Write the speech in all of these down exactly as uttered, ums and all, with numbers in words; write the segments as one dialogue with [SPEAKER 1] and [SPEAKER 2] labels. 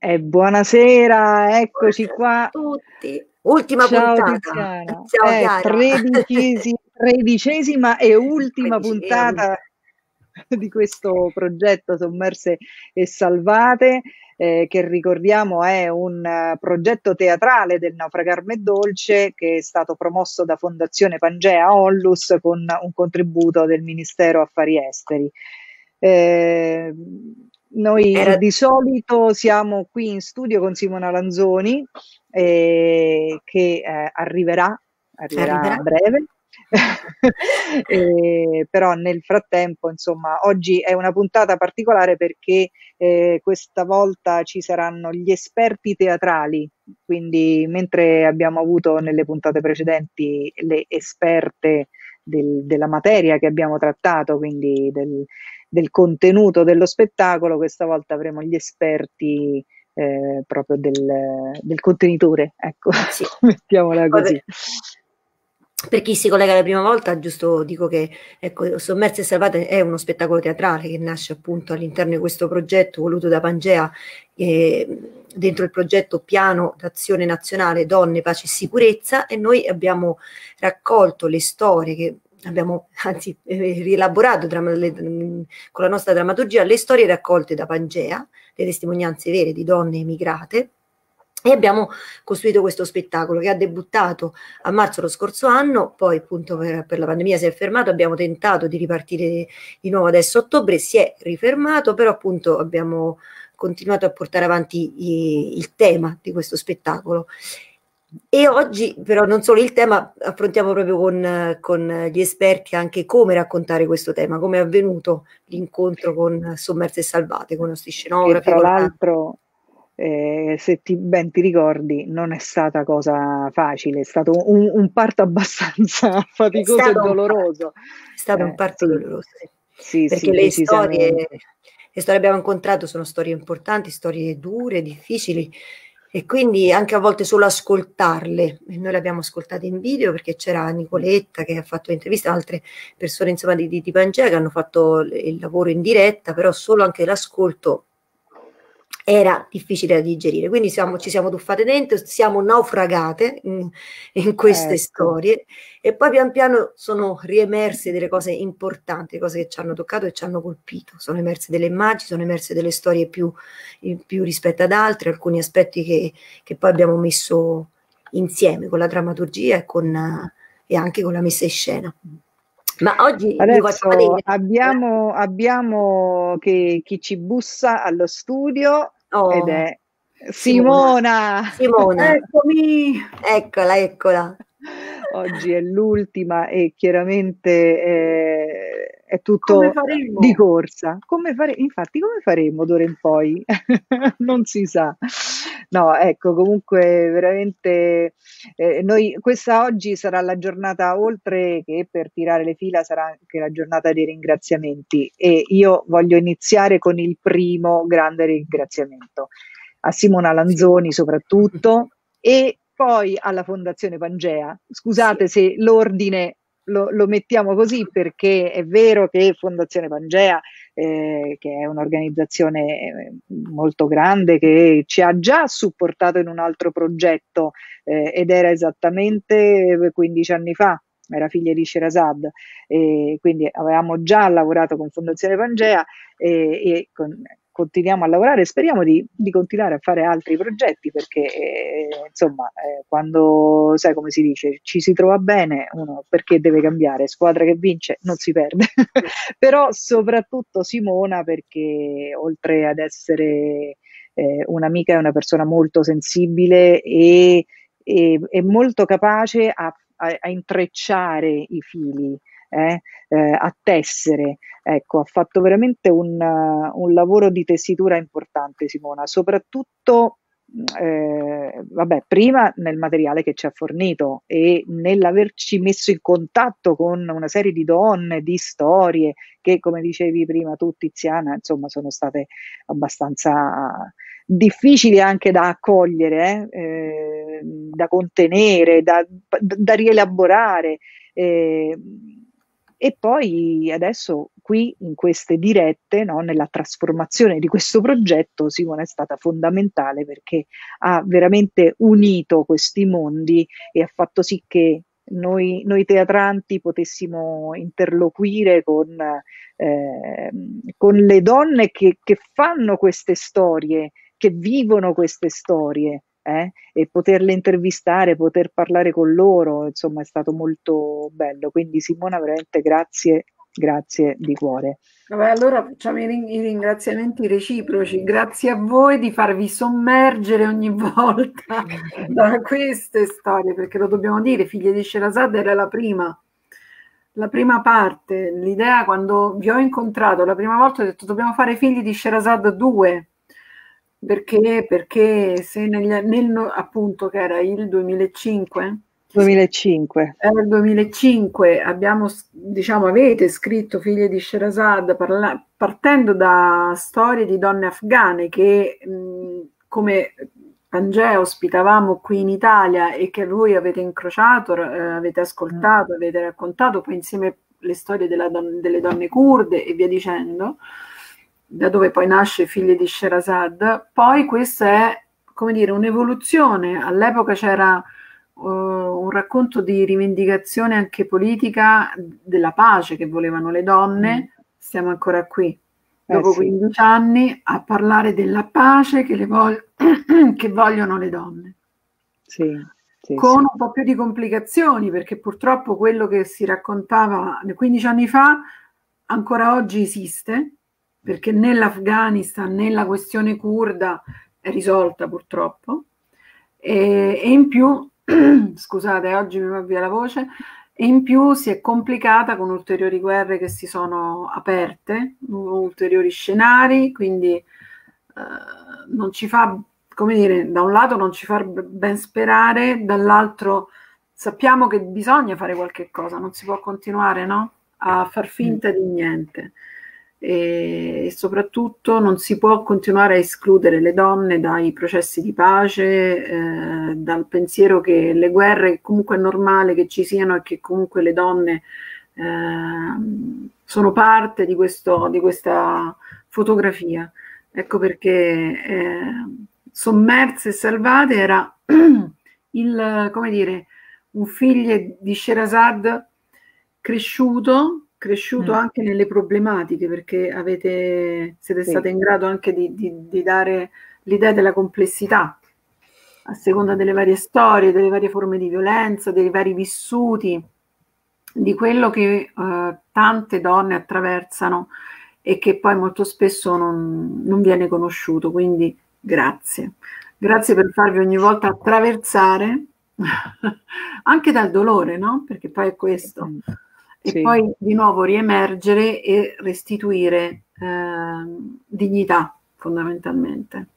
[SPEAKER 1] E buonasera, eccoci qua.
[SPEAKER 2] Tutti. Ultima
[SPEAKER 1] Ciao
[SPEAKER 2] puntata.
[SPEAKER 1] Tiziana,
[SPEAKER 2] Ciao
[SPEAKER 1] è
[SPEAKER 2] Chiara.
[SPEAKER 1] tredicesi tredicesima e ultima
[SPEAKER 2] Tredicesima.
[SPEAKER 1] puntata di questo progetto Sommerse e Salvate, eh, che ricordiamo è un uh, progetto teatrale del Naufragarme Dolce che è stato promosso da Fondazione Pangea Onlus con un contributo del Ministero Affari Esteri. Eh, noi
[SPEAKER 2] Era
[SPEAKER 1] di solito siamo qui in studio con Simona Lanzoni, eh, che eh, arriverà, arriverà a
[SPEAKER 2] arriverà.
[SPEAKER 1] breve. eh, però nel frattempo, insomma, oggi è una puntata particolare perché eh, questa volta ci saranno gli esperti teatrali, quindi mentre abbiamo avuto nelle puntate precedenti le esperte del, della materia che abbiamo trattato, quindi del, del contenuto dello spettacolo, questa volta avremo gli esperti eh, proprio del, del contenitore, ecco,
[SPEAKER 2] Sì.
[SPEAKER 1] mettiamola così.
[SPEAKER 2] Per chi si collega la prima volta, giusto dico che ecco, Sommerse e Salvate è uno spettacolo teatrale che nasce appunto all'interno di questo progetto voluto da Pangea, eh, dentro il progetto Piano d'Azione Nazionale Donne, Pace e Sicurezza, e noi abbiamo raccolto le storie che abbiamo anzi eh, rielaborato dram- le, con la nostra drammaturgia, le storie raccolte da Pangea, le testimonianze vere di donne emigrate. E abbiamo costruito questo spettacolo che ha debuttato a marzo lo scorso anno, poi appunto per, per la pandemia si è fermato, abbiamo tentato di ripartire di nuovo adesso a ottobre, si è rifermato, però appunto abbiamo continuato a portare avanti i, il tema di questo spettacolo. E oggi però non solo il tema, affrontiamo proprio con, con gli esperti anche come raccontare questo tema, come è avvenuto l'incontro con Sommerse e Salvate, con i nostri
[SPEAKER 1] Che
[SPEAKER 2] scenografi,
[SPEAKER 1] tra
[SPEAKER 2] con la...
[SPEAKER 1] l'altro, eh, se ti, ben ti ricordi, non è stata cosa facile, è stato un, un parto abbastanza
[SPEAKER 2] È
[SPEAKER 1] faticoso e
[SPEAKER 2] stato un parto,
[SPEAKER 1] doloroso.
[SPEAKER 2] è stato un
[SPEAKER 1] Eh,
[SPEAKER 2] parto
[SPEAKER 1] sì,
[SPEAKER 2] doloroso, sì.
[SPEAKER 1] sì,
[SPEAKER 2] Perché
[SPEAKER 1] sì,
[SPEAKER 2] le storie,
[SPEAKER 1] decisamente.
[SPEAKER 2] le storie abbiamo incontrato sono storie importanti, storie dure, difficili, e quindi anche a volte solo ascoltarle. E noi le abbiamo ascoltate in video perché c'era Nicoletta che ha fatto l'intervista, altre persone insomma di, di, di Pangea che hanno fatto il lavoro in diretta, però solo anche l'ascolto era difficile da digerire, quindi siamo, ci siamo tuffate dentro, siamo naufragate in, in queste
[SPEAKER 1] Ecco.
[SPEAKER 2] storie, e poi pian piano sono riemerse delle cose importanti, cose che ci hanno toccato e ci hanno colpito, sono emerse delle immagini, sono emerse delle storie più, più rispetto ad altre, alcuni aspetti che, che poi abbiamo messo insieme con la drammaturgia e, con, e anche con la messa in scena. Ma oggi vi faccio
[SPEAKER 1] Adesso
[SPEAKER 2] vedere.
[SPEAKER 1] abbiamo, abbiamo che chi ci bussa allo studio ed
[SPEAKER 2] Oh,
[SPEAKER 1] è
[SPEAKER 2] Simona,
[SPEAKER 1] Simona.
[SPEAKER 2] Simona,
[SPEAKER 3] Eccomi!
[SPEAKER 2] eccola, eccola.
[SPEAKER 1] Oggi è l'ultima e chiaramente eh, è
[SPEAKER 3] Come
[SPEAKER 1] tutto di
[SPEAKER 3] faremo?
[SPEAKER 1] corsa. Come fare, infatti, come faremo d'ora in poi? Non si sa. No, ecco, comunque veramente eh, noi, questa oggi sarà la giornata, oltre che per tirare le fila, sarà anche la giornata dei ringraziamenti e io voglio iniziare con il primo grande ringraziamento a Simona Lanzoni soprattutto e poi alla Fondazione Pangea.
[SPEAKER 2] Sì,
[SPEAKER 1] Scusate se l'ordine lo, lo mettiamo così perché è vero che Fondazione Pangea, eh, che è un'organizzazione eh, molto grande, che ci ha già supportato in un altro progetto eh, ed era esattamente quindici anni fa, era figlia di Sherazad, e quindi avevamo già lavorato con Fondazione Pangea e, e con, continuiamo a lavorare e speriamo di, di continuare a fare altri progetti perché eh, insomma eh, quando sai come si dice ci si trova bene uno perché deve cambiare, squadra che vince non si perde. Però soprattutto Simona perché oltre ad essere eh, un'amica è una persona molto sensibile e, e, e molto capace a, a, a intrecciare i fili, eh, eh, a tessere. Ecco, ha fatto veramente un, uh, un lavoro di tessitura importante Simona, soprattutto eh, vabbè, prima nel materiale che ci ha fornito e nell'averci messo in contatto con una serie di donne, di storie che, come dicevi prima tu, Tiziana, insomma, sono state abbastanza difficili anche da accogliere, eh, eh, da contenere, da, da rielaborare. Eh, e poi adesso qui in queste dirette, no, nella trasformazione di questo progetto, Simona è stata fondamentale perché ha veramente unito questi mondi e ha fatto sì che noi, noi teatranti potessimo interloquire con, eh, con le donne che, che fanno queste storie, che vivono queste storie. Eh, e poterle intervistare, poter parlare con loro, insomma è stato molto bello. Quindi Simona, veramente grazie, grazie di cuore.
[SPEAKER 3] Vabbè, allora facciamo i, ring- i ringraziamenti reciproci. Grazie a voi di farvi sommergere ogni volta da queste storie, perché lo dobbiamo dire, Figlie di Sherazad era la prima, la prima parte. L'idea, quando vi ho incontrato la prima volta, ho detto dobbiamo fare Figli di Sherazad due. Perché? Perché se negli, nel, appunto che era il duemilacinque,
[SPEAKER 1] duemilacinque.
[SPEAKER 3] Era il duemilacinque, abbiamo, diciamo, avete scritto Figlie di Sherazad parla, partendo da storie di donne afghane che mh, come Pangea ospitavamo qui in Italia e che voi avete incrociato, eh, avete ascoltato, mm. avete raccontato, poi insieme le storie della don- delle donne kurde e via dicendo, da dove poi nasce Figlie di Sherazad. Poi questa è, come dire, un'evoluzione. All'epoca c'era uh, un racconto di rivendicazione anche politica della pace che volevano le donne. Siamo ancora qui, dopo eh sì. quindici anni, a parlare della pace che, le vog- che vogliono le donne.
[SPEAKER 1] Sì, sì,
[SPEAKER 3] con
[SPEAKER 1] sì.
[SPEAKER 3] un po' più di complicazioni, perché purtroppo quello che si raccontava quindici anni fa ancora oggi esiste, perché nell'Afghanistan, nella questione curda è risolta purtroppo, e, e in più, scusate, oggi mi va via la voce, e in più si è complicata con ulteriori guerre che si sono aperte, ulteriori scenari, quindi eh, non ci fa, come dire, da un lato non ci fa ben sperare, dall'altro sappiamo che bisogna fare qualche cosa, non si può continuare, no? A far finta di niente. E soprattutto non si può continuare a escludere le donne dai processi di pace, eh, dal pensiero che le guerre comunque è normale che ci siano e che comunque le donne eh, sono parte di, questo, di questa fotografia. Ecco perché eh, Sommerse e Salvate era il, come dire, un figlio di Sherazad cresciuto cresciuto mm. anche nelle problematiche, perché avete, siete sì. state in grado anche di, di, di dare l'idea della complessità a seconda delle varie storie, delle varie forme di violenza, dei vari vissuti, di quello che eh, tante donne attraversano e che poi molto spesso non, non viene conosciuto. Quindi grazie. Grazie per farvi ogni volta attraversare anche dal dolore, no? Perché poi è questo. Mm. E sì. poi di nuovo riemergere e restituire eh, dignità, fondamentalmente.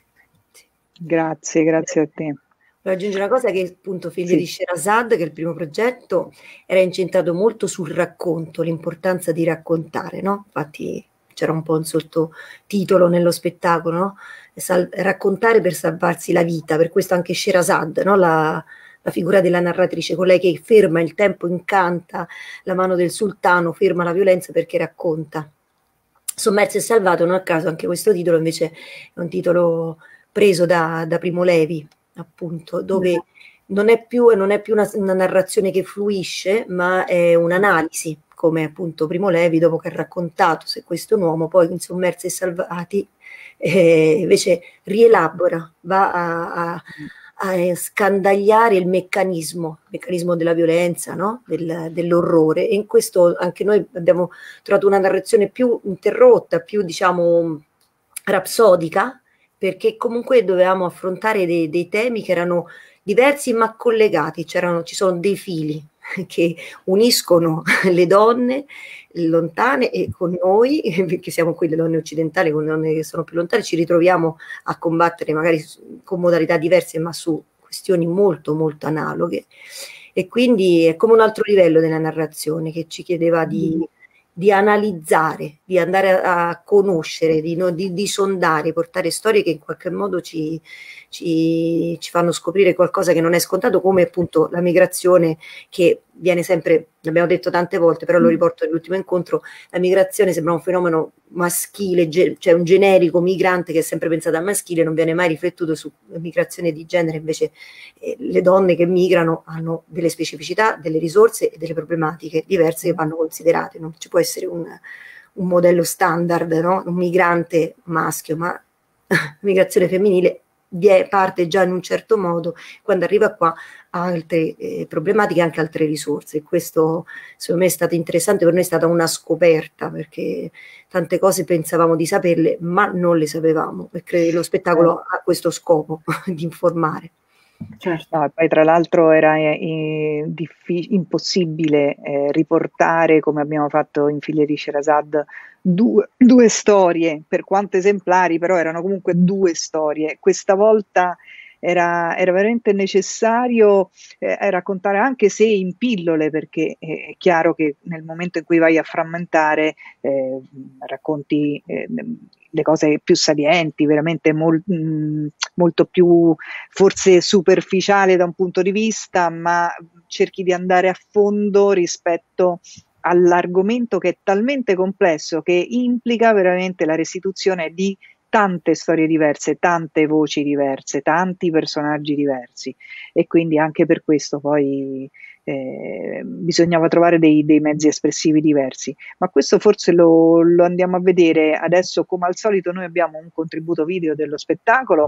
[SPEAKER 1] Grazie, grazie a te.
[SPEAKER 2] Voglio aggiungere una cosa, che appunto Figlie sì. di Sherazad, che è il primo progetto, era incentrato molto sul racconto, l'importanza di raccontare, no? Infatti c'era un po' un sottotitolo nello spettacolo, no? Sal- raccontare per salvarsi la vita, per questo anche Sherazad, no? La, la figura della narratrice, colei che ferma il tempo, incanta la mano del sultano, ferma la violenza perché racconta. Sommerso e salvato, non a caso anche questo titolo invece è un titolo preso da, da Primo Levi, appunto, dove no. non è più, non è più una, una narrazione che fluisce, ma è un'analisi, come appunto Primo Levi, dopo che ha raccontato se questo è un uomo, poi in Sommersi e Salvati eh, invece rielabora, va a, a a scandagliare il meccanismo, il meccanismo della violenza, no? Del, dell'orrore, e in questo anche noi abbiamo trovato una narrazione più interrotta, più diciamo rapsodica, perché comunque dovevamo affrontare dei, dei temi che erano diversi ma collegati, c'erano, ci sono dei fili che uniscono le donne lontane e con noi, perché siamo qui le donne occidentali, con le donne che sono più lontane, ci ritroviamo a combattere magari con modalità diverse ma su questioni molto molto analoghe, e quindi è come un altro livello della narrazione che ci chiedeva di, di analizzare, di andare a, a conoscere, di, no, di, di sondare, portare storie che in qualche modo ci, ci, ci fanno scoprire qualcosa che non è scontato, come appunto la migrazione, che viene sempre, l'abbiamo detto tante volte, però lo riporto nell'ultimo incontro, la migrazione sembra un fenomeno maschile, ge- cioè un generico migrante che è sempre pensato al maschile, non viene mai riflettuto su migrazione di genere, invece eh, le donne che migrano hanno delle specificità, delle risorse e delle problematiche diverse che vanno considerate, non ci può essere un, un modello standard, no? Un migrante maschio, ma migrazione femminile parte già in un certo modo, quando arriva qua ha altre eh, problematiche, anche altre risorse. Questo secondo me è stato interessante, per noi è stata una scoperta, perché tante cose pensavamo di saperle ma non le sapevamo, e credo che lo spettacolo ha questo scopo di informare.
[SPEAKER 1] Certo. No, poi tra l'altro era eh, diffi- impossibile eh, riportare, come abbiamo fatto in Figlie di Sherazad, due, due storie, per quanto esemplari, però erano comunque due storie. Questa volta era, era veramente necessario eh, raccontare, anche se in pillole, perché è chiaro che nel momento in cui vai a frammentare eh, racconti eh, le cose più salienti, veramente mol- mh, molto più forse superficiale da un punto di vista, ma cerchi di andare a fondo rispetto all'argomento che è talmente complesso che implica veramente la restituzione di tante storie diverse, tante voci diverse, tanti personaggi diversi, e quindi anche per questo poi eh, bisognava trovare dei, dei mezzi espressivi diversi. Ma questo forse lo, lo andiamo a vedere adesso. Come al solito noi abbiamo un contributo video dello spettacolo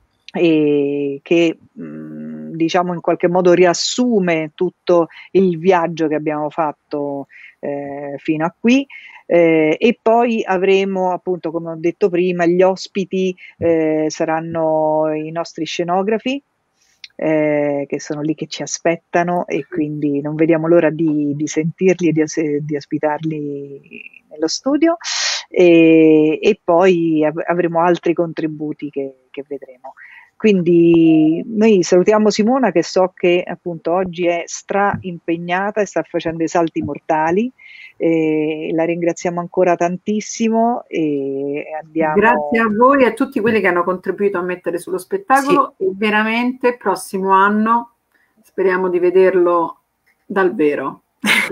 [SPEAKER 1] e che mh, diciamo in qualche modo riassume tutto il viaggio che abbiamo fatto eh, fino a qui. Eh, e poi avremo, appunto, come ho detto prima, gli ospiti eh, saranno i nostri scenografi eh, che sono lì che ci aspettano, e quindi non vediamo l'ora di, di sentirli e di, di ospitarli nello studio, e, e poi av- avremo altri contributi che, che vedremo. Quindi noi salutiamo Simona, che so che appunto oggi è stra impegnata e sta facendo i salti mortali, e la ringraziamo ancora tantissimo e andiamo...
[SPEAKER 3] Grazie a voi e a tutti quelli che hanno contribuito a mettere sullo spettacolo, sì. E veramente prossimo anno speriamo di vederlo dal vero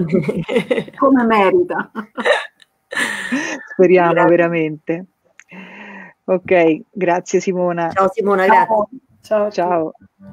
[SPEAKER 3] come merita.
[SPEAKER 1] Speriamo grazie. Veramente. Ok, grazie Simona.
[SPEAKER 2] Ciao Simona, grazie.
[SPEAKER 3] Ciao.
[SPEAKER 1] Ciao.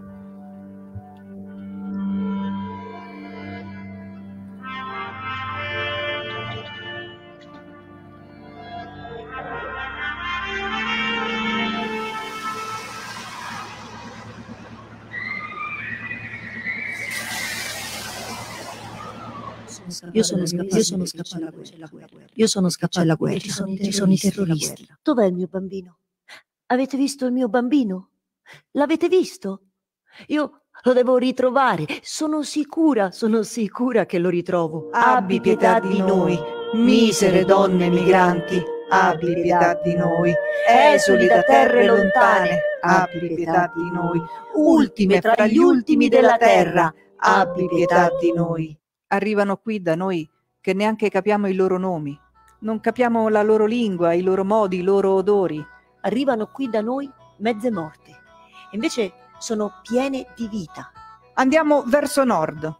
[SPEAKER 4] Io sono scappato, io sono scappato alla guerra. Io sono scappato alla guerra. Ci sono, ci sono i terroristi.
[SPEAKER 5] Dov'è il mio bambino? Avete visto il mio bambino? L'avete visto? Io lo devo ritrovare. Sono sicura, sono sicura che lo ritrovo.
[SPEAKER 4] Abbi pietà di noi, misere donne migranti. Abbi pietà di noi, esuli da terre lontane. Abbi pietà di noi, ultime fra gli ultimi della terra. Abbi pietà di noi.
[SPEAKER 6] Arrivano qui da noi che neanche capiamo i loro nomi, non capiamo la loro lingua, i loro modi, i loro odori.
[SPEAKER 5] Arrivano qui da noi mezze morte, invece sono piene di vita.
[SPEAKER 6] Andiamo verso nord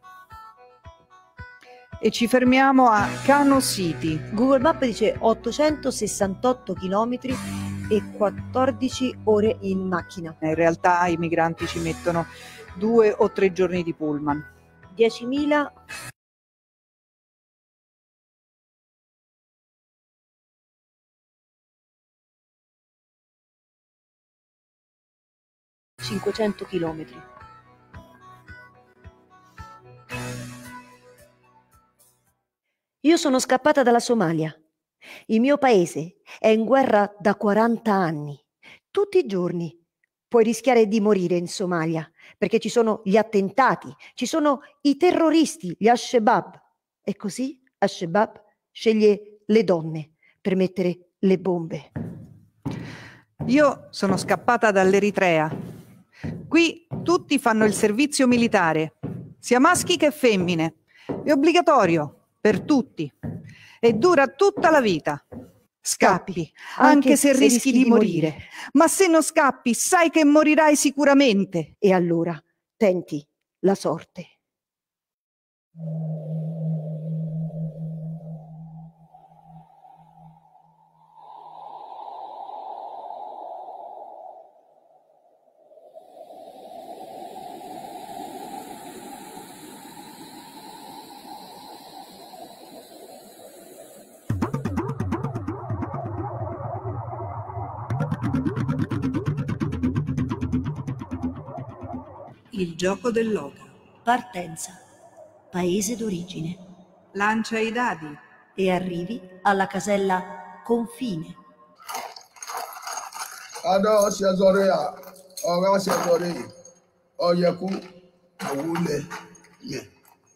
[SPEAKER 6] e ci fermiamo a Kano City.
[SPEAKER 5] Google Maps dice ottocentosessantotto chilometri e quattordici ore in macchina.
[SPEAKER 6] In realtà i migranti ci mettono due o tre giorni di pullman.
[SPEAKER 5] diecimila cinquecento chilometri. Io sono scappata dalla Somalia. Il mio paese è in guerra da quaranta anni. Tutti i giorni puoi rischiare di morire in Somalia perché ci sono gli attentati, ci sono i terroristi, gli Al-Shabaab. E così Al-Shabaab sceglie le donne per mettere le bombe.
[SPEAKER 6] Io sono scappata dall'Eritrea. Qui tutti fanno il servizio militare, sia maschi che femmine. È obbligatorio per tutti e dura tutta la vita. Scappi, anche, anche se, se rischi, rischi di, di morire. morire. Ma se non scappi, sai che morirai sicuramente.
[SPEAKER 5] E allora tenti la sorte.
[SPEAKER 6] Il gioco dell'oca.
[SPEAKER 5] Partenza. Paese d'origine.
[SPEAKER 6] Lancia i dadi.
[SPEAKER 5] E arrivi alla casella confine.
[SPEAKER 7] Ada sia zorea, ora sia zore, oyaku, awule, ye.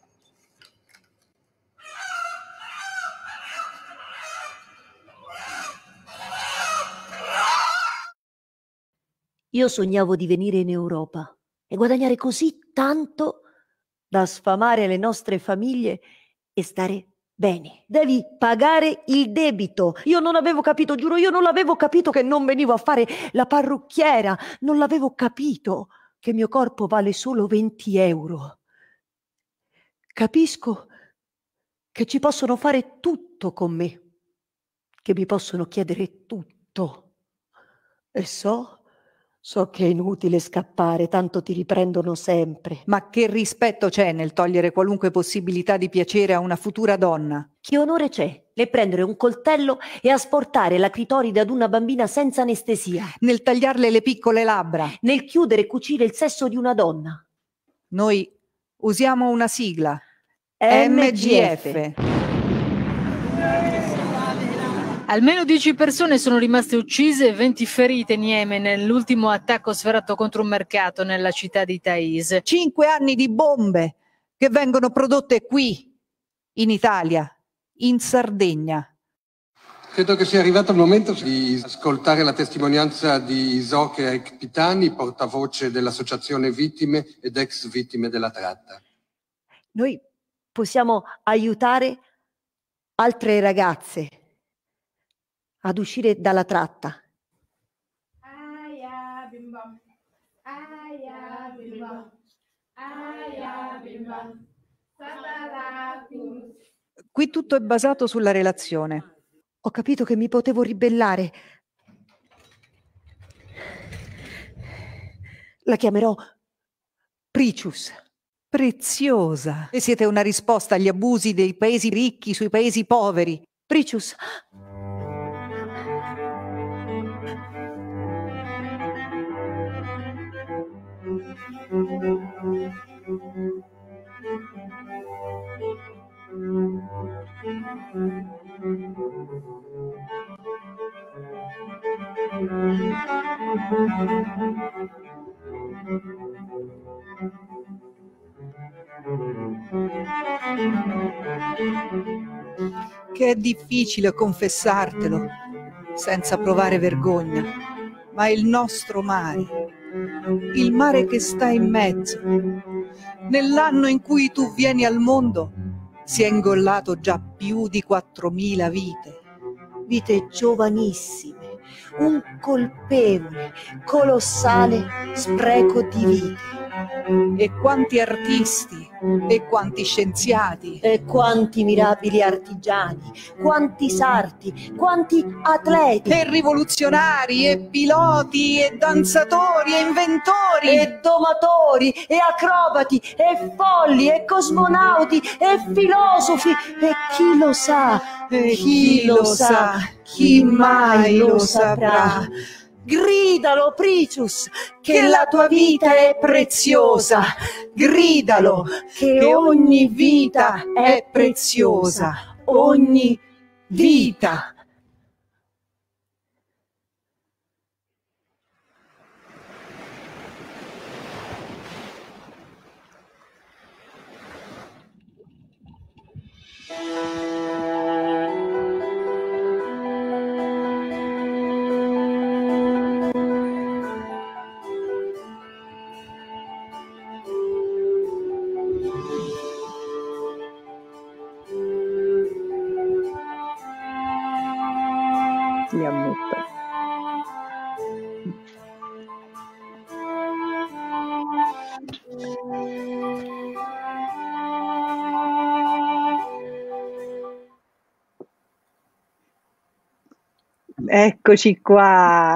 [SPEAKER 5] Io sognavo di venire in Europa e guadagnare così tanto da sfamare le nostre famiglie e stare bene. Devi pagare il debito. Io non avevo capito, giuro, io non l'avevo capito che non venivo a fare la parrucchiera. Non l'avevo capito che il mio corpo vale solo venti euro. Capisco che ci possono fare tutto con me, che mi possono chiedere tutto. E so... So che è inutile scappare, tanto ti riprendono sempre.
[SPEAKER 6] Ma che rispetto c'è nel togliere qualunque possibilità di piacere a una futura donna?
[SPEAKER 5] Che onore c'è nel prendere un coltello e asportare la clitoride ad una bambina senza anestesia?
[SPEAKER 6] Nel tagliarle le piccole labbra?
[SPEAKER 5] Nel chiudere e cucire il sesso di una donna?
[SPEAKER 6] Noi usiamo una sigla.
[SPEAKER 5] M G F.
[SPEAKER 8] Almeno dieci persone sono rimaste uccise e venti ferite in Yemen nell'ultimo attacco sferato contro un mercato nella città di Taiz.
[SPEAKER 6] Cinque anni di bombe che vengono prodotte qui, in Italia, in Sardegna.
[SPEAKER 9] Credo che sia arrivato il momento di ascoltare la testimonianza di Isoche Ekpitani, portavoce dell'Associazione Vittime ed ex vittime della tratta.
[SPEAKER 5] Noi possiamo aiutare altre ragazze ad uscire dalla tratta.
[SPEAKER 6] Qui tutto è basato sulla relazione.
[SPEAKER 5] Ho capito che mi potevo ribellare. La chiamerò Precious.
[SPEAKER 6] Preziosa. E siete una risposta agli abusi dei paesi ricchi sui paesi poveri.
[SPEAKER 5] Precious.
[SPEAKER 6] Che è difficile confessartelo senza provare vergogna, ma il nostro mare, il mare che sta in mezzo, nell'anno in cui tu vieni al mondo, si è ingollato già più di quattromila vite.
[SPEAKER 5] Vite giovanissime, un colpevole, colossale spreco di vite.
[SPEAKER 6] E quanti artisti, e quanti scienziati,
[SPEAKER 5] e quanti mirabili artigiani, quanti sarti, quanti atleti,
[SPEAKER 6] e rivoluzionari, e piloti, e danzatori, e inventori,
[SPEAKER 5] e domatori, e acrobati, e folli, e cosmonauti, e filosofi, e chi lo sa,
[SPEAKER 6] e chi lo sa, chi mai lo saprà.
[SPEAKER 5] Gridalo, Precious, che, che la tua vita è preziosa. Gridalo, che, che ogni vita è preziosa. Ogni vita.
[SPEAKER 1] Mi ammetto. Eccoci qua.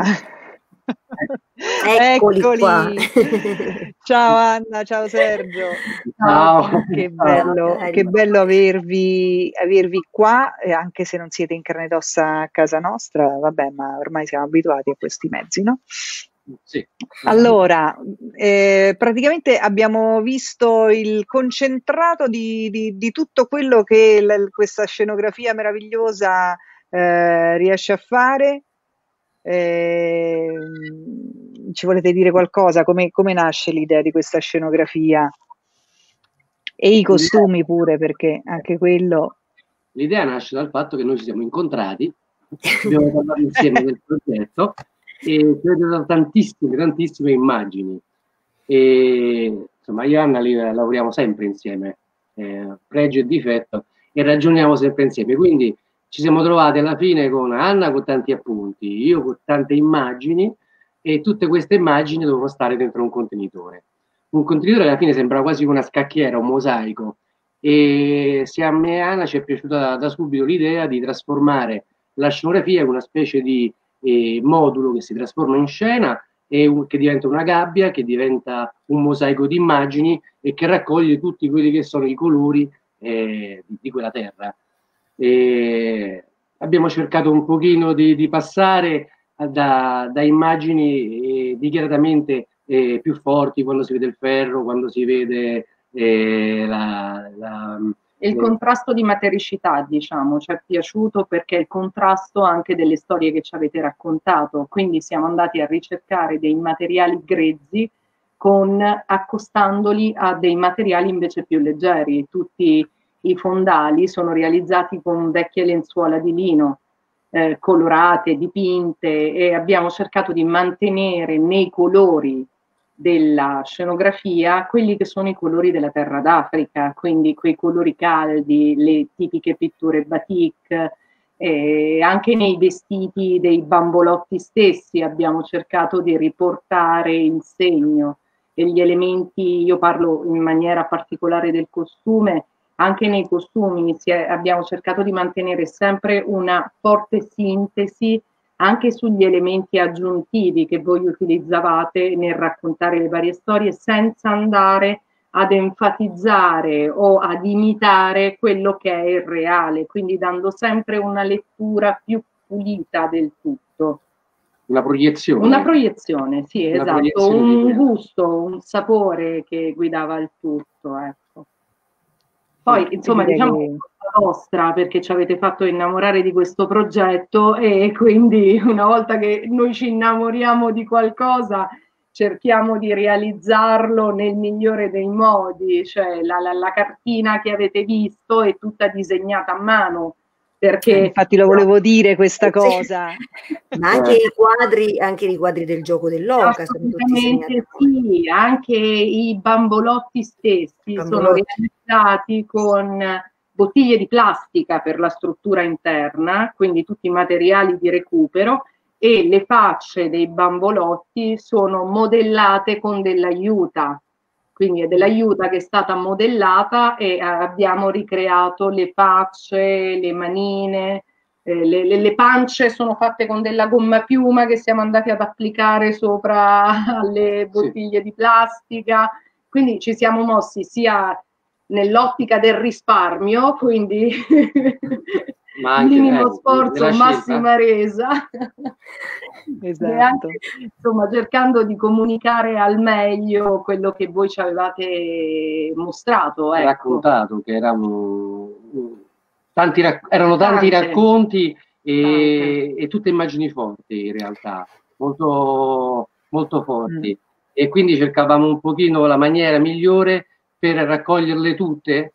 [SPEAKER 2] Eccoli,
[SPEAKER 1] Eccoli
[SPEAKER 2] qua.
[SPEAKER 1] Ciao Anna, ciao Sergio.
[SPEAKER 10] Ciao.
[SPEAKER 1] Che bello,
[SPEAKER 2] Ciao.
[SPEAKER 1] che bello avervi, avervi qua, e anche se non siete in carne ed ossa a casa nostra, vabbè, ma ormai siamo abituati a questi mezzi, no?
[SPEAKER 10] Sì.
[SPEAKER 1] Allora, eh, praticamente abbiamo visto il concentrato di, di, di tutto quello che la, questa scenografia meravigliosa eh, riesce a fare. Eh, ci volete dire qualcosa? Come, come nasce l'idea di questa scenografia? E i costumi pure, perché anche quello...
[SPEAKER 10] L'idea nasce dal fatto che noi ci siamo incontrati, abbiamo parlato insieme del progetto e ci avete dato tantissime, tantissime immagini. E, insomma, io e Anna li lavoriamo sempre insieme, eh, pregio e difetto, e ragioniamo sempre insieme. Quindi ci siamo trovati alla fine con Anna con tanti appunti, io con tante immagini, e tutte queste immagini dovevano stare dentro un contenitore. Un contenitore alla fine sembra quasi una scacchiera, un mosaico, e sia a me e a Anna ci è piaciuta da, da subito l'idea di trasformare la scenografia in una specie di eh, modulo che si trasforma in scena e un, che diventa una gabbia, che diventa un mosaico di immagini e che raccoglie tutti quelli che sono i colori eh, di, di quella terra. E abbiamo cercato un pochino di, di passare da, da immagini eh, dichiaratamente eh, più forti, quando si vede il ferro, quando si vede eh, la, la,
[SPEAKER 11] il contrasto di matericità, diciamo, ci è piaciuto perché il contrasto anche delle storie che ci avete raccontato, quindi siamo andati a ricercare dei materiali grezzi con, accostandoli a dei materiali invece più leggeri. Tutti i fondali sono realizzati con vecchie lenzuola di lino, eh, colorate, dipinte, e abbiamo cercato di mantenere nei colori della scenografia quelli che sono i colori della terra d'Africa, quindi quei colori caldi, le tipiche pitture batik, e anche nei vestiti dei bambolotti stessi abbiamo cercato di riportare il segno e gli elementi. Io parlo in maniera particolare del costume. Anche nei costumi si è, abbiamo cercato di mantenere sempre una forte sintesi anche sugli elementi aggiuntivi che voi utilizzavate nel raccontare le varie storie, senza andare ad enfatizzare o ad imitare quello che è il reale, quindi dando sempre una lettura più pulita del tutto.
[SPEAKER 10] Una proiezione.
[SPEAKER 11] Una proiezione, sì,
[SPEAKER 10] una
[SPEAKER 11] esatto,
[SPEAKER 10] proiezione
[SPEAKER 11] un gusto, un sapore che guidava il tutto, ecco. Poi, insomma, diciamo che è la vostra, perché ci avete fatto innamorare di questo progetto, e quindi una volta che noi ci innamoriamo di qualcosa cerchiamo di realizzarlo nel migliore dei modi. Cioè la, la, la cartina che avete visto è tutta disegnata a mano, perché
[SPEAKER 1] infatti lo volevo dire questa cosa.
[SPEAKER 2] Ma anche i quadri, anche i quadri del gioco dell'oca sono tutti disegnati.
[SPEAKER 11] Sì, anche i bambolotti stessi bambolotti. sono realizzati con bottiglie di plastica per la struttura interna, quindi tutti i materiali di recupero, e le facce dei bambolotti sono modellate con dell'aiuta. Quindi è dell'aiuta che è stata modellata e abbiamo ricreato le facce, le manine, eh, le, le, le pance sono fatte con della gomma piuma che siamo andati ad applicare sopra alle bottiglie sì. di plastica. Quindi ci siamo mossi sia nell'ottica del risparmio, quindi
[SPEAKER 10] ma anche,
[SPEAKER 11] minimo
[SPEAKER 10] eh,
[SPEAKER 11] sforzo, massima resa.
[SPEAKER 1] Esatto.
[SPEAKER 11] E anche, insomma, cercando di comunicare al meglio quello che voi ci avevate mostrato, ecco.
[SPEAKER 10] raccontato, che erano tanti, erano tanti Tante. racconti e, e tutte immagini forti, in realtà molto, molto forti, mm. e quindi cercavamo un pochino la maniera migliore per raccoglierle tutte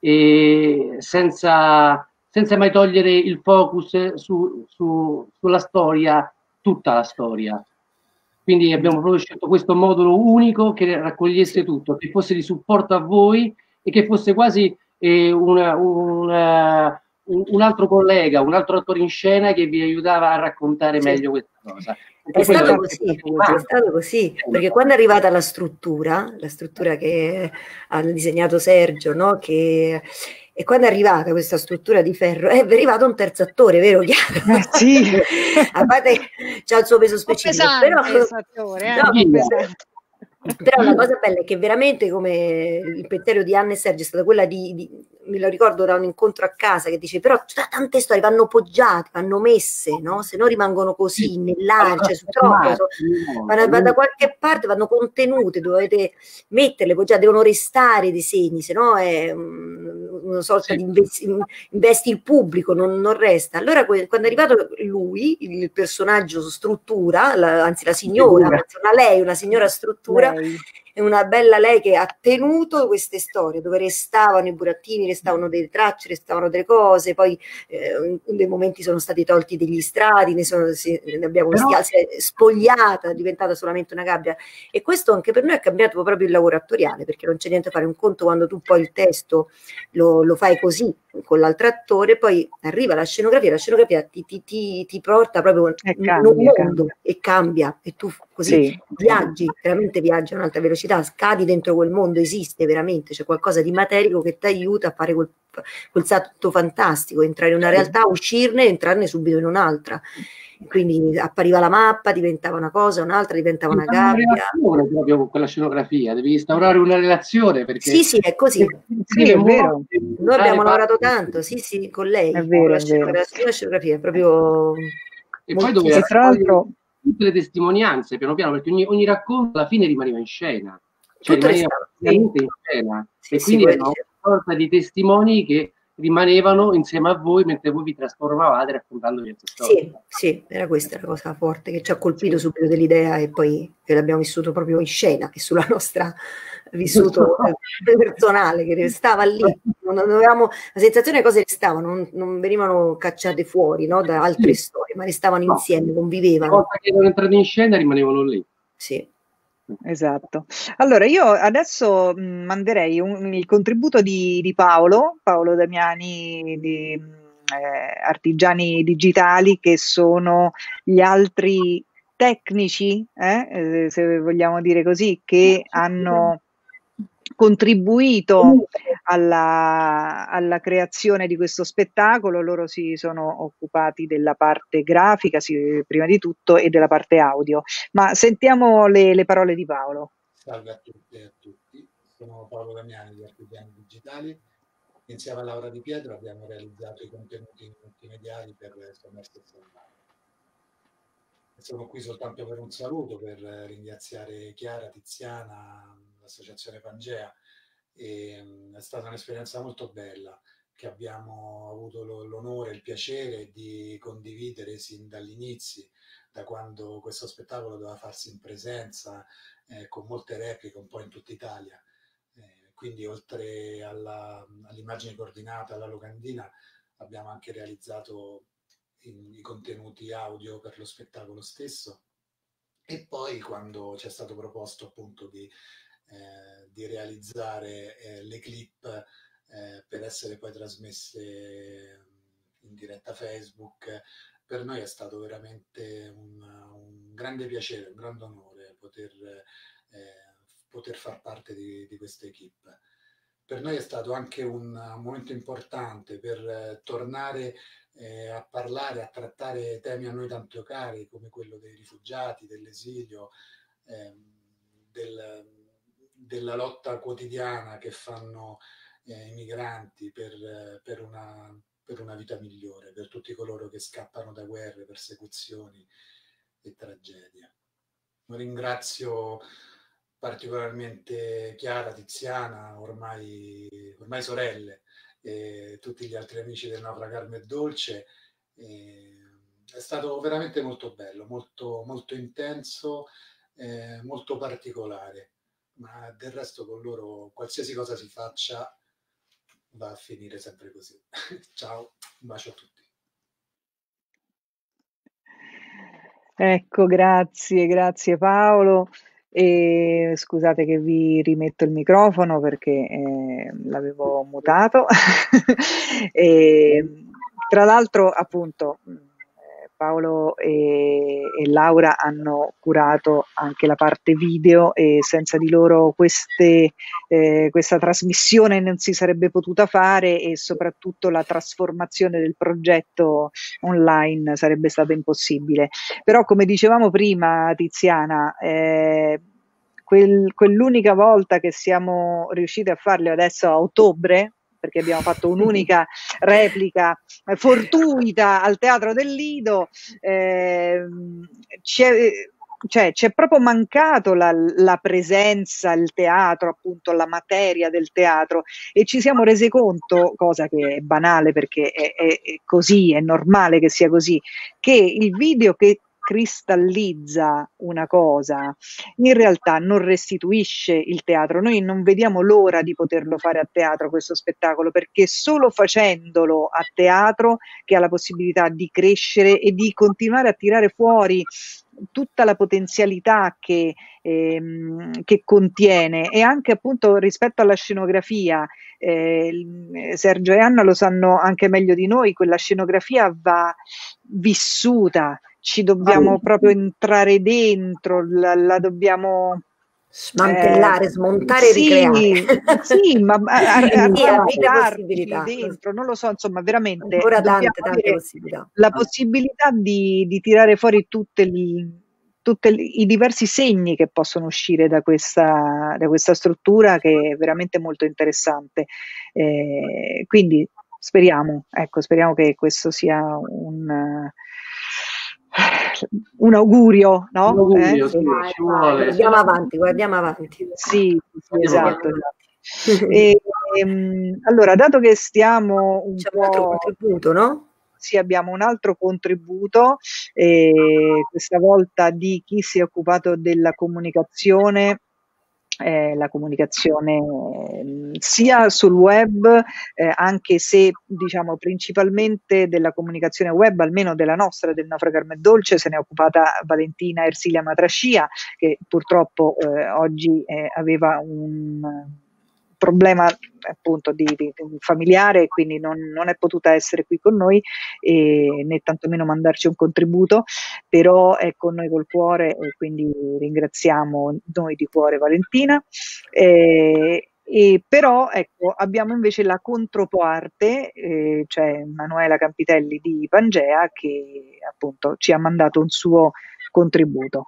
[SPEAKER 10] e senza, senza mai togliere il focus su, su, sulla storia, tutta la storia. Quindi abbiamo proprio scelto questo modulo unico che raccogliesse tutto, che fosse di supporto a voi e che fosse quasi eh, una, una, un, un altro collega, un altro attore in scena che vi aiutava a raccontare sì. meglio questa cosa.
[SPEAKER 2] È stato, così, è stato così, perché quando è arrivata la struttura, la struttura che ha disegnato Sergio, no? che E quando è arrivata questa struttura di ferro è arrivato un terzo attore, vero Chiara?
[SPEAKER 1] Eh, sì.
[SPEAKER 2] A parte c'ha il suo peso specifico,
[SPEAKER 1] pesante,
[SPEAKER 2] però,
[SPEAKER 1] attore, eh,
[SPEAKER 2] no,
[SPEAKER 1] pesante.
[SPEAKER 2] però la cosa bella è che veramente, come il pensiero di Anna e Sergio è stata quella di, di me lo ricordo da un incontro a casa, che dice però tante storie vanno poggiate, vanno messe, no? Se no rimangono così nell'aria, cioè su troppo, so, vanno, vanno da qualche parte, vanno contenute, dovete metterle poggiate, devono restare i disegni, se no è um, una sorta sì. di investi, investi il pubblico, non, non resta. Allora quando è arrivato lui, il personaggio struttura, la, anzi la signora, una lei, una signora struttura, lei. È una bella lei che ha tenuto queste storie dove restavano i burattini, restavano delle tracce, restavano delle cose, poi eh, in dei momenti sono stati tolti degli strati, ne, sono, si, ne abbiamo visti no. spogliata, è diventata solamente una gabbia, e questo anche per noi ha cambiato proprio il lavoro attoriale, perché non c'è niente da fare. Un conto quando tu poi il testo lo, lo fai così con l'altro attore, poi arriva la scenografia, la scenografia ti, ti, ti, ti porta proprio in un mondo cambia. e cambia, e tu così sì. viaggi, veramente viaggi a un'altra velocità, scadi dentro quel mondo, esiste veramente, c'è qualcosa di materico che ti aiuta a fare quel, quel salto fantastico, entrare in una realtà, uscirne e entrarne subito in un'altra. Quindi appariva la mappa, diventava una cosa, un'altra, diventava una gabbia.
[SPEAKER 10] Una proprio con quella scenografia, devi instaurare una relazione, perché
[SPEAKER 2] sì, sì, è così.
[SPEAKER 1] Sì, è vero.
[SPEAKER 2] Noi abbiamo lavorato tanto, sì, sì, con lei.
[SPEAKER 1] È vero,
[SPEAKER 2] la,
[SPEAKER 1] è vero.
[SPEAKER 2] La scenografia è proprio.
[SPEAKER 10] E poi dove tra l'altro tutte le testimonianze piano piano, perché ogni, ogni racconto alla fine rimaneva in scena, cioè
[SPEAKER 2] tutto
[SPEAKER 10] rimaneva veramente in scena,
[SPEAKER 2] sì,
[SPEAKER 10] e quindi
[SPEAKER 2] sì,
[SPEAKER 10] era una sorta di testimoni che rimanevano insieme a voi mentre voi vi trasformavate raccontando queste storie.
[SPEAKER 2] Sì, sì, era questa la cosa forte che ci ha colpito subito dell'idea, e poi che l'abbiamo vissuto proprio in scena e sulla nostra vissuto personale, che stava lì, non avevamo la sensazione che cose restavano, non, non venivano cacciate fuori, no, da altre sì. storie, ma restavano no. insieme, convivevano.
[SPEAKER 10] Una volta che erano entrati in scena rimanevano lì.
[SPEAKER 2] Sì.
[SPEAKER 1] Esatto. Allora io adesso mh, manderei un, il contributo di, di Paolo, Paolo Damiani di eh, Artigiani Digitali, che sono gli altri tecnici, eh, eh, se vogliamo dire così, che hanno contribuito alla, alla creazione di questo spettacolo. Loro si sono occupati della parte grafica, sì, prima di tutto, e della parte audio. Ma sentiamo le, le parole di Paolo.
[SPEAKER 12] Salve a tutte e a tutti, sono Paolo Damiani di Artigiani Digitali. Insieme a Laura Di Pietro abbiamo realizzato i contenuti multimediali per Sommerse e Salvate. Sono qui soltanto per un saluto, per ringraziare Chiara, Tiziana, l'associazione Pangea. E è stata un'esperienza molto bella che abbiamo avuto l'onore e il piacere di condividere sin dagli inizi, da quando questo spettacolo doveva farsi in presenza, eh, con molte repliche un po' in tutta Italia. Eh, quindi oltre all'immagine coordinata, alla locandina, abbiamo anche realizzato i contenuti audio per lo spettacolo stesso. E poi quando ci è stato proposto appunto di, eh, di realizzare eh, le clip eh, per essere poi trasmesse in diretta Facebook, per noi è stato veramente un, un grande piacere, un grande onore poter, eh, poter far parte di, di questa equipe. Per noi è stato anche un, un momento importante per eh, tornare eh, a parlare, a trattare temi a noi tanto cari, come quello dei rifugiati, dell'esilio, eh, del, della lotta quotidiana che fanno eh, i migranti per, per, una, per una vita migliore, per tutti coloro che scappano da guerre, persecuzioni e tragedie. Ringrazio particolarmente Chiara, Tiziana, ormai, ormai sorelle, e tutti gli altri amici del Naufragarmi è Dolce. E è stato veramente molto bello, molto, molto intenso, eh, molto particolare, ma del resto con loro qualsiasi cosa si faccia va a finire sempre così. Ciao, un bacio a tutti.
[SPEAKER 1] Ecco, grazie, grazie Paolo. E scusate che vi rimetto il microfono perché eh, l'avevo mutato. E, tra l'altro, appunto, Paolo e, e Laura hanno curato anche la parte video e senza di loro queste, eh, questa trasmissione non si sarebbe potuta fare e soprattutto la trasformazione del progetto online sarebbe stata impossibile. Però come dicevamo prima, Tiziana, eh, quel, quell'unica volta che siamo riusciti a farlo adesso a ottobre, perché abbiamo fatto un'unica replica eh, fortuita al Teatro del Lido, eh, c'è, cioè, c'è proprio mancato la, la presenza, il teatro, appunto la materia del teatro, e ci siamo resi conto, cosa che è banale perché è, è, è così, è normale che sia così, che il video che cristallizza una cosa in realtà non restituisce il teatro. Noi non vediamo l'ora di poterlo fare a teatro questo spettacolo, perché solo facendolo a teatro che ha la possibilità di crescere e di continuare a tirare fuori tutta la potenzialità che, ehm, che contiene, e anche appunto rispetto alla scenografia. Eh, Sergio e Anna lo sanno anche meglio di noi, quella scenografia va vissuta, ci dobbiamo proprio entrare dentro, la, la dobbiamo
[SPEAKER 2] smantellare,
[SPEAKER 1] eh,
[SPEAKER 2] smontare
[SPEAKER 1] sì,
[SPEAKER 2] e ricreare.
[SPEAKER 1] Sì, ma
[SPEAKER 2] arrampicarci
[SPEAKER 1] dentro, non lo so, insomma, veramente
[SPEAKER 2] ancora
[SPEAKER 1] dobbiamo
[SPEAKER 2] tante, tante
[SPEAKER 1] avere
[SPEAKER 2] possibilità.
[SPEAKER 1] la possibilità di, di tirare fuori tutte le tutti i diversi segni che possono uscire da questa, da questa struttura, che è veramente molto interessante. Eh, quindi speriamo, ecco, speriamo che questo sia un, un augurio, no?
[SPEAKER 10] Un augurio,
[SPEAKER 1] eh?
[SPEAKER 10] sì, ci vuole.
[SPEAKER 2] Guardiamo avanti, guardiamo avanti.
[SPEAKER 1] Sì, sì, esatto.
[SPEAKER 2] esatto.
[SPEAKER 1] E, ehm, allora, dato che stiamo un
[SPEAKER 2] C'è
[SPEAKER 1] po'...
[SPEAKER 2] un altro contributo, no?
[SPEAKER 1] Sì, abbiamo un altro contributo, eh, questa volta di chi si è occupato della comunicazione, eh, la comunicazione eh, sia sul web, eh, anche se diciamo principalmente della comunicazione web, almeno della nostra, del Naufrago Carme Dolce, se ne è occupata Valentina Ersilia Matrascia, che purtroppo eh, oggi eh, aveva un problema appunto di, di, di familiare e quindi non, non è potuta essere qui con noi e né tantomeno mandarci un contributo, però è con noi col cuore e quindi ringraziamo noi di cuore Valentina. Eh, e però ecco, abbiamo invece la controparte, eh, cioè Manuela Campitelli di Pangea, che appunto ci ha mandato un suo contributo.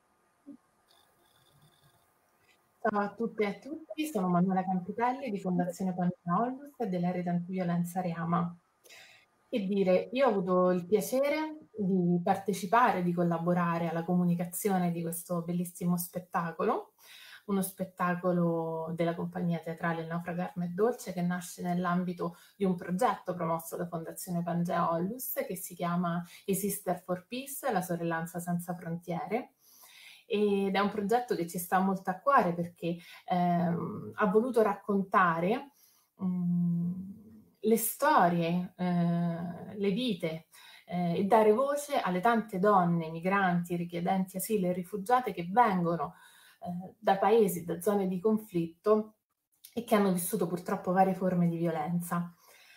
[SPEAKER 13] Ciao a tutte e a tutti, sono Manuela Campitelli di Fondazione Pangea Onlus e della Rete Antiviolenza Reama. Che dire, io ho avuto il piacere di partecipare, di collaborare alla comunicazione di questo bellissimo spettacolo, uno spettacolo della compagnia teatrale Il Naufrago Carme Dolce, che nasce nell'ambito di un progetto promosso da Fondazione Pangea Onlus che si chiama I Sister for Peace, la sorellanza senza frontiere. Ed è un progetto che ci sta molto a cuore perché ehm, ha voluto raccontare mh, le storie, eh, le vite eh, e dare voce alle tante donne migranti, richiedenti asilo e rifugiate che vengono eh, da paesi, da zone di conflitto e che hanno vissuto purtroppo varie forme di violenza.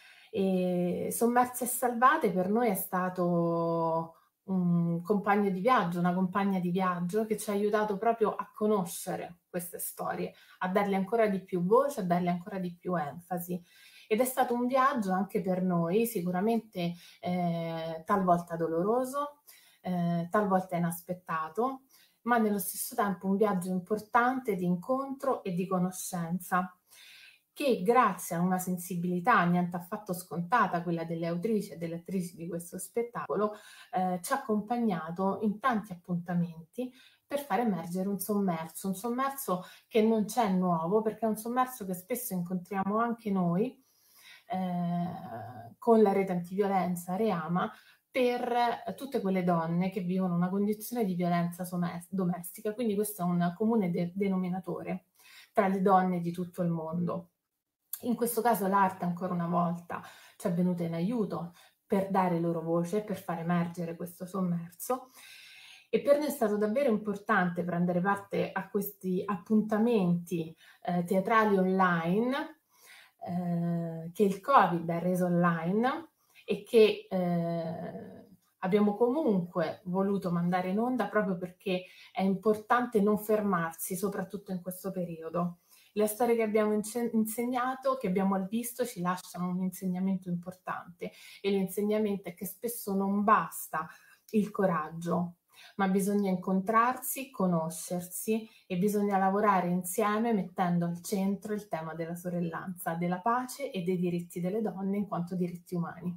[SPEAKER 13] E Sommerse e Salvate per noi è stato un compagno di viaggio, una compagna di viaggio che ci ha aiutato proprio a conoscere queste storie, a darle ancora di più voce, a darle ancora di più enfasi. Ed è stato un viaggio anche per noi, sicuramente eh, talvolta doloroso, eh, talvolta inaspettato, ma nello stesso tempo un viaggio importante di incontro e di conoscenza, che grazie a una sensibilità niente affatto scontata, quella delle autrici e delle attrici di questo spettacolo, eh, ci ha accompagnato in tanti appuntamenti per far emergere un sommerso, un sommerso che non c'è nuovo, perché è un sommerso che spesso incontriamo anche noi eh, con la Rete Antiviolenza Reama, per tutte quelle donne che vivono una condizione di violenza domestica. Quindi questo è un comune de- denominatore tra le donne di tutto il mondo. In questo caso l'arte ancora una volta ci è venuta in aiuto per dare loro voce, per far emergere questo sommerso, e per noi è stato davvero importante prendere parte a questi appuntamenti eh, teatrali online eh, che il Covid ha reso online e che eh, abbiamo comunque voluto mandare in onda proprio perché è importante non fermarsi, soprattutto in questo periodo. Le storie che abbiamo insegnato, che abbiamo visto, ci lasciano un insegnamento importante, e l'insegnamento è che spesso non basta il coraggio, ma bisogna incontrarsi, conoscersi e bisogna lavorare insieme mettendo al centro il tema della sorellanza, della pace e dei diritti delle donne in quanto diritti umani.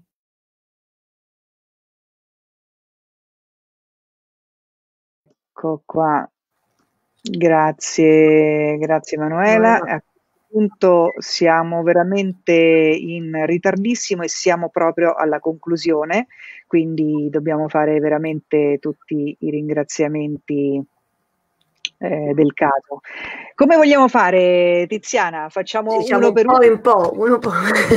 [SPEAKER 1] Ecco qua. Grazie, grazie Emanuela. A questo punto siamo veramente in ritardissimo e siamo proprio alla conclusione, quindi dobbiamo fare veramente tutti i ringraziamenti eh, del caso. Come vogliamo fare, Tiziana? Facciamo
[SPEAKER 2] diciamo
[SPEAKER 1] uno per
[SPEAKER 2] un po'
[SPEAKER 1] uno?
[SPEAKER 2] in po', uno po'.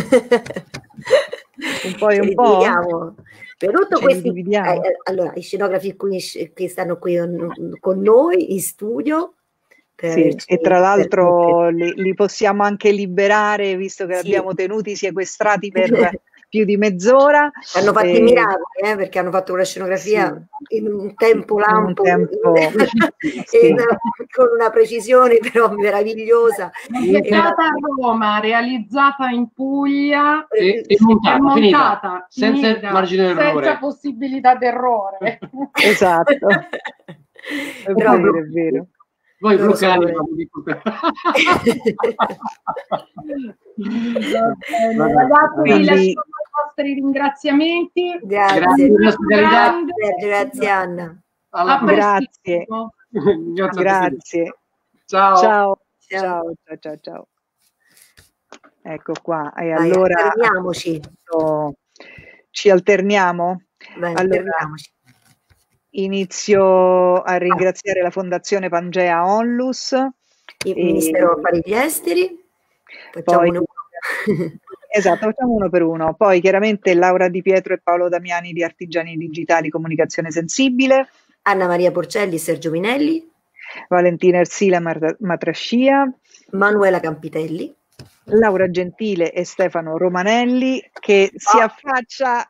[SPEAKER 1] Un po' e un
[SPEAKER 2] Ci
[SPEAKER 1] po'?
[SPEAKER 2] dividiamo. Per tutto
[SPEAKER 1] Ce
[SPEAKER 2] questi,
[SPEAKER 1] li dividiamo?
[SPEAKER 2] eh, allora, i scenografi qui, che stanno qui con noi in studio. Per
[SPEAKER 1] Sì,
[SPEAKER 2] averci,
[SPEAKER 1] e tra l'altro
[SPEAKER 2] per...
[SPEAKER 1] li, li possiamo anche liberare, visto che
[SPEAKER 2] sì.
[SPEAKER 1] li abbiamo tenuti sequestrati per più di mezz'ora.
[SPEAKER 2] Hanno fatto
[SPEAKER 1] e...
[SPEAKER 2] i miracoli, eh, perché hanno fatto una scenografia sì. in un tempo lampo,
[SPEAKER 1] in un tempo...
[SPEAKER 2] sì. una, con una precisione però meravigliosa.
[SPEAKER 11] Realizzata a Roma, realizzata in Puglia
[SPEAKER 10] e, e montata,
[SPEAKER 11] montata
[SPEAKER 10] finita, senza
[SPEAKER 11] finita,
[SPEAKER 10] margine d'errore,
[SPEAKER 11] senza possibilità d'errore.
[SPEAKER 1] Esatto, è
[SPEAKER 2] però,
[SPEAKER 1] vero, è vero.
[SPEAKER 10] Voi bloccati
[SPEAKER 11] ragazzi, vi lasciamo i vostri ringraziamenti.
[SPEAKER 2] Grazie,
[SPEAKER 11] grazie,
[SPEAKER 2] grazie Anna.
[SPEAKER 1] Alla grazie.
[SPEAKER 10] grazie.
[SPEAKER 1] Grazie.
[SPEAKER 10] Ciao.
[SPEAKER 1] Ciao. Ciao, ciao, ciao, ciao. Ecco qua. E Vai, allora
[SPEAKER 2] alterniamoci.
[SPEAKER 1] Ci alterniamo?
[SPEAKER 2] Vai,
[SPEAKER 1] allora,
[SPEAKER 2] alterniamoci.
[SPEAKER 1] Inizio a ringraziare la Fondazione Pangea Onlus,
[SPEAKER 2] il Ministero Affari Esteri, facciamo
[SPEAKER 1] poi,
[SPEAKER 2] uno.
[SPEAKER 1] Esatto, facciamo uno per uno. Poi chiaramente Laura Di Pietro e Paolo Damiani di Artigiani Digitali Comunicazione Sensibile,
[SPEAKER 2] Anna Maria Porcelli e Sergio Minelli,
[SPEAKER 1] Valentina Ersila Matrascia,
[SPEAKER 2] Manuela Campitelli,
[SPEAKER 1] Laura Gentile e Stefano Romanelli, che oh. si affaccia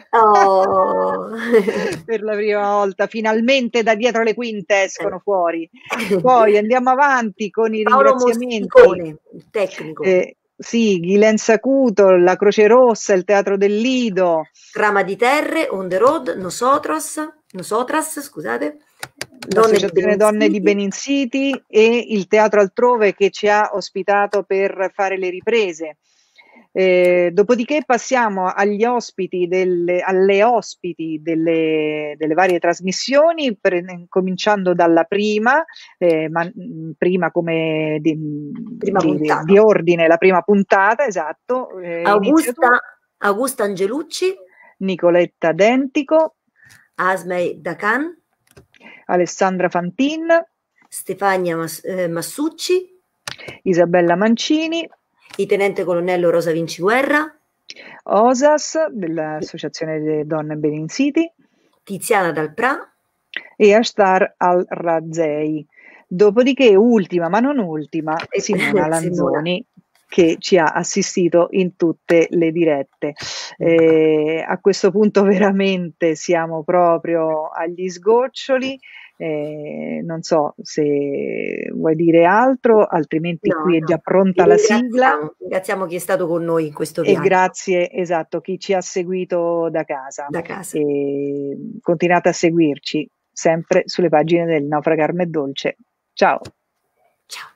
[SPEAKER 2] oh.
[SPEAKER 1] per la prima volta, finalmente da dietro le quinte escono fuori. Poi andiamo avanti con i
[SPEAKER 2] Paolo
[SPEAKER 1] ringraziamenti.
[SPEAKER 2] Mosticone, il tecnico.
[SPEAKER 1] Eh, sì, Ghilen Sacuto, la Croce Rossa, il Teatro del Lido,
[SPEAKER 2] Trama di Terre, On the Road, Nosotros, Nosotras, scusate,
[SPEAKER 1] l'Associazione Donne di Benin City e il Teatro Altrove che ci ha ospitato per fare le riprese. Eh, dopodiché passiamo agli ospiti delle, alle ospiti delle, delle varie trasmissioni, per, cominciando dalla prima, eh, ma, prima come di,
[SPEAKER 2] prima
[SPEAKER 1] di, di, di ordine, la prima puntata, esatto. Eh,
[SPEAKER 2] Augusta, Augusta Angelucci,
[SPEAKER 1] Nicoletta Dentico,
[SPEAKER 2] Asmei Dacan,
[SPEAKER 1] Alessandra Fantin,
[SPEAKER 2] Stefania Mas, eh, Massucci,
[SPEAKER 1] Isabella Mancini,
[SPEAKER 2] il tenente colonnello Rosa Vinciguerra,
[SPEAKER 1] Osas dell'Associazione delle Donne Benin City,
[SPEAKER 2] Tiziana Dalprà
[SPEAKER 1] e Ashtar Al-Razei. Dopodiché, ultima ma non ultima, Simona Lanzoni, che ci ha assistito in tutte le dirette. Eh, a questo punto veramente siamo proprio agli sgoccioli. Eh, non so se vuoi dire altro, altrimenti
[SPEAKER 2] no,
[SPEAKER 1] qui è
[SPEAKER 2] no.
[SPEAKER 1] già pronta la sigla.
[SPEAKER 2] Ringraziamo chi è stato con noi in questo viaggio.
[SPEAKER 1] E grazie, esatto, chi ci ha seguito da casa.
[SPEAKER 2] Da casa.
[SPEAKER 1] E continuate a seguirci sempre sulle pagine del Naufragarme Dolce. Ciao.
[SPEAKER 2] Ciao.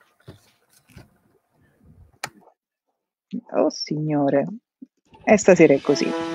[SPEAKER 1] Oh signore, e stasera è così.